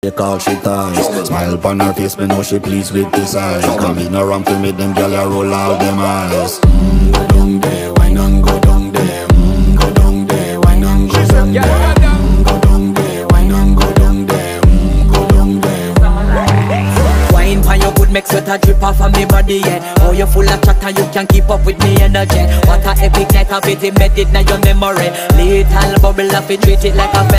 She call she ties. Smile upon her face, me know she pleased with this eyes. Come in around to make them gyal a roll out them eyes. Go down there, wine and go down there. Go down there, wine and go down there. Go down there, wine and go down there. Go down there. Wine pan your good make sweat a drip off of me body, yeah. Oh, you full of chatter, you can keep up with me energy. What a epic night of it, embedded in your memory. Little bubble of it, treat it like a